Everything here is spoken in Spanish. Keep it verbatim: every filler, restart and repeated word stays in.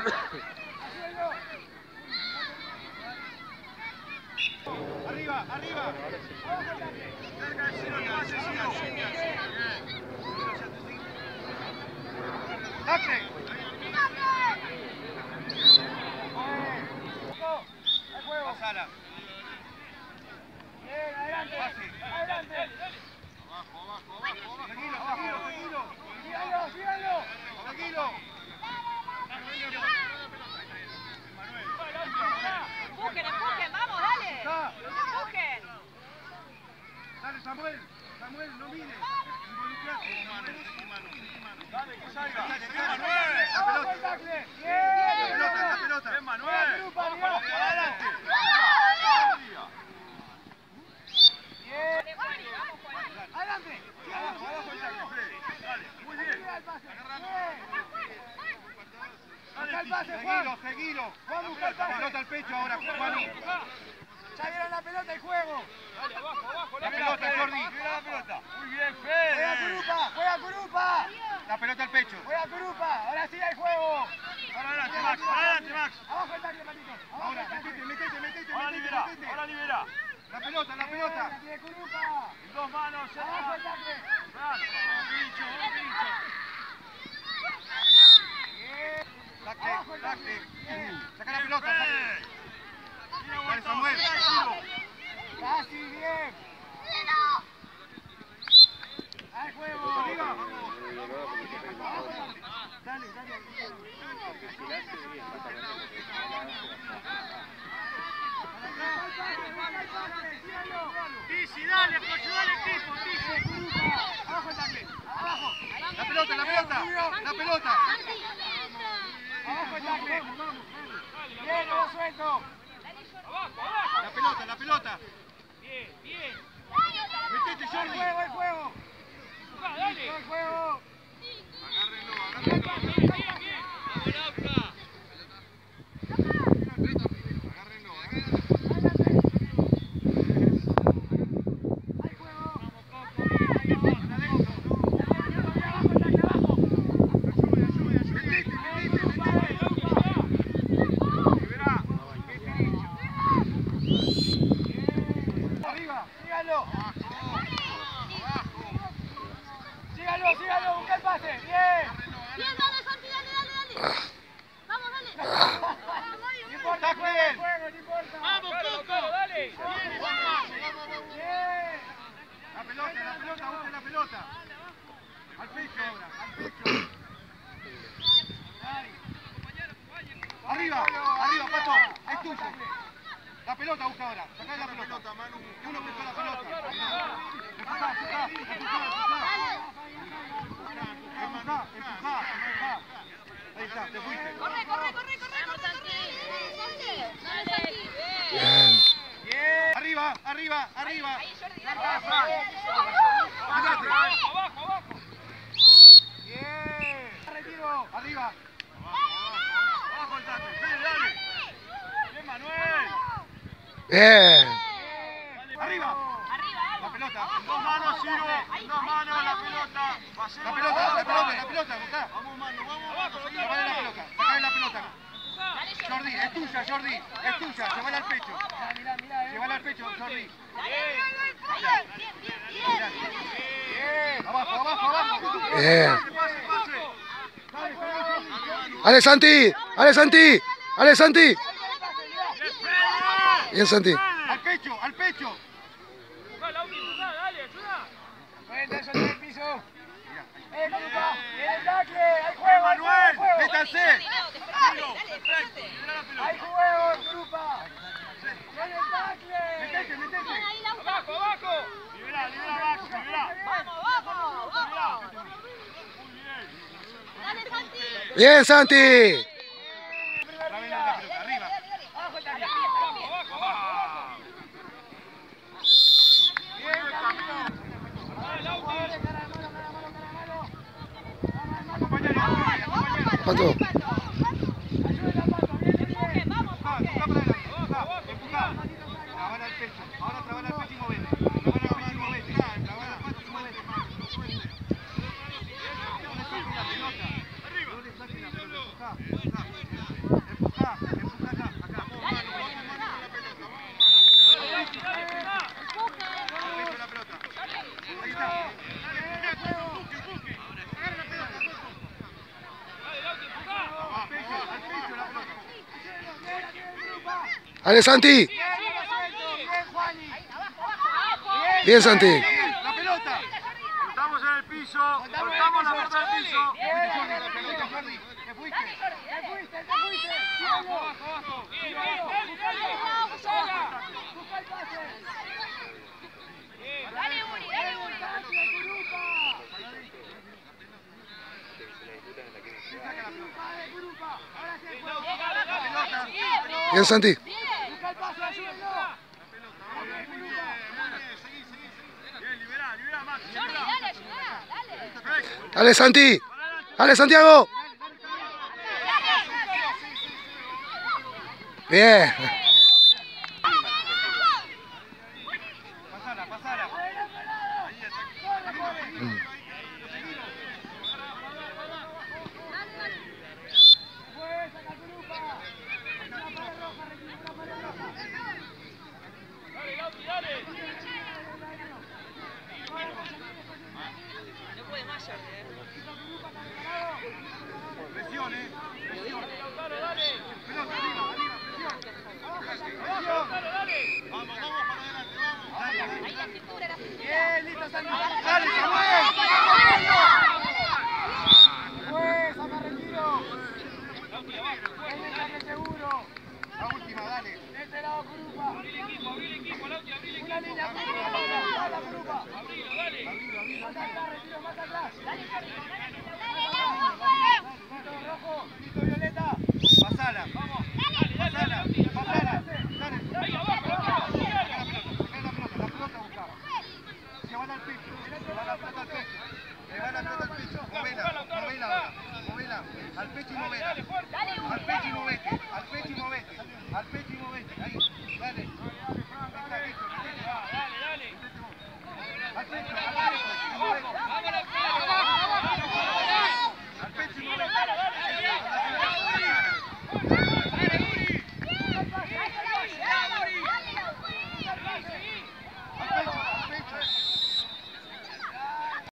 Arriba, arriba. Cerca del cero, que va a ser cero. ¡Tacle! Pasala. Bien, adelante. Pase. Adelante. Abajo, abajo, abajo, abajo. Seguilo, seguilo, seguilo. Síganlo, síganlo. Seguilo. Empujen, empujen, vamos, dale. Empujen. Dale, Samuel. Samuel, no mires. Involucrate. Dale, que salga. Manuel. Abajo el tackle. Bien. La pelota, la pelota. Es Manuel. Vamos, adelante. Bien. Adelante. Abajo, abajo el tackle, Freddy. Dale, muy bien. Busca el pase, Seguilo, Juan. seguilo. Juan, busca el La pase. pelota al pecho ahora, Juan. Ya vieron la pelota y juego. Dale, abajo, abajo. La pelota, Jordi. Mira la pelota. Muy bien, Juega Fede. Curupa, juega Curupa. La pelota al pecho. Juega Curupa. Ahora sí hay juego. Ahora adelante, Max. Adelante, Max. Abajo el tackle, Patito. Abajo Ahora, el tackle. metete, metete, metete, Ahora metete, libera, metete. ahora libera. La pelota, la pelota. Bien, tiene Curupa. En dos manos, Abajo el cerca. tackle. Pincho, pincho. Bien. Tacle, Abajo el tackle. tacle. Bien. Saca la pelota. Dale, Dale, Samuel. Casi bien. Hay juego. Arriba. Dale, dale. Tizi, dale, para ayudar al equipo, Tizi. Abajo el tackle. Abajo. La pelota, la pelota. La pelota. Abajo el tackle. Bien, lo suelto. Abajo, abajo. La pelota, la pelota. Bien, bien. Metete, El Jordi. juego, el juego. Jugá, dale. El juego. Agárrenlo, agárrenlo. Bien, bien, bien. Vamos, Lauca. Agárrenlo, agárrenlo. Hay juego. Vamos, Coco, bien, ahí abajo. Abajo el tackle, abajo. Ayude, ayude, ayude. Metete, metete, metete. Liberá. Arriba. Síganlo. Abajo. Abajo. Síganlo, síganlo. Busca el pase. Bien. Bien, dale, Santi, dale, dale, dale. Vamos, dale. No importa, Tackle. juego, el juego, no importa. Vamos, Coco, dale. Bien. La pelota, la pelota, busca la pelota. Al pecho ahora, al pecho. Arriba, arriba, Pato. Es tuyo. La pelota busca ahora. Sacá la pelota. Uno busca la pelota. Empujá, empujá, empujá, empujá. Empujá, empujá, empujá. Ahí está, te fuiste. Corre, corre, corre, corre, corre, corre. Dale, Santi. Bien. Bien. Arriba, arriba, arriba. Ahí, Jordi, dale. Abajo, abajo. Bien. Retiro. Arriba. Abajo el tackle. Fede, dale. Bien, Manuel. Bien. Arriba. Arriba, La vamos. pelota. En dos manos, Ciro. En dos manos la pelota. La pelota, la pelota, la pelota, buscá. Vamos, mano, vamos. Abajo, Llevale la pelota, sacale la pelota. Dale, Jordi. Jordi, es tuya, Jordi. Es tuya, llévala al pecho. Mirá, mirá, mirá. eh. Llévala al pecho, Jordi. Ahí, bien, bien, bien. Bien. Abajo, abajo, abajo. Bien. Pase, pase, pase. Dale, Jordi. Ale Santi. Ale Santi. Ale Santi. Bien Santi. Al pecho, al pecho. Jugá, Lauki, jugá, dale, ayuda. Suelta, suelta el piso. Eh, Curupa. Bien el tackle. Hay juego, hay juego, hay Manuel, juego. métanse. Dale, te espérate, dale, Perfecto. espérate. Libera la pelota. Hay juego, Curupa. Bien el tackle. Metete, metete. Ahí, Lauca. Abajo, abajo. Libera, libera, Max, libera. Vamos, vamos, vamos. Muy bien. Dale, Santi. Bien Santi. Dame la pelota, arriba. Abajo el tackle. Abajo, abajo, abajo. Bien, camino. Dale, Lauki. Jugadores, cara de mano, cara de mano, cara de mano. Cara de mano. Acompañalo, acompañalo. Pato. Ayúdenla, Pato. Bien, bien, bien. Vamos, Empujá, Jorge. empujá para adelante. Empujá, empujá. Trabala al pecho. Ahora trabala al pecho y movete. Trabala al pecho y movete. Trabala al pecho y movete. No le sueltes la pelota. No le sueltes la pelota. Empujá, empujá. Ale Santi. Bien, no lo suelto. Bien, Juani. Bien, Santi. La pelota. Estamos en el piso. Soltamos la pelota del piso. Bien, Jordi, la pelota, Jordi. Te fuiste. Te fuiste, te fuiste. Tíralo. Tíralo. Busca el pase. Busca el pase. Dale, Uri, dale, Uri. Bien, Santi. Busca el pase, ayúdenlo. Bien, liberá, liberá, Max. Jordi, dale, ayudá, dale. Ale Santi. Ale Santiago. Bien. Pasala, pasala. Presión, eh. Presión. Pelota, arriba, arriba, presión. Vamos, vamos para adelante, vamos. Dale, dale. Ahí la cintura, la cintura. Bien, listo, Samuel. Dale, Samuel. Pues, me retiro. Ven, saque seguro. La última, dale. De este lado, Curupa. Una línea, Curupa. Dale, dale, Curupa. Más atrás, retiro, más atrás. Listo, rojo. Listo, violeta. Pasala. Vamos. Pasala. Pasala. Dale. Ahí abajo. Saca la pelota. La pelota buscaba. Se van al pecho. Se va la pelota al pecho. Le va la pelota al pecho. Movela. Movela ahora. Movela. Al pecho y movela. Al pecho y movete. Al pecho y movete. Al pecho y movete. Ahí. Dale.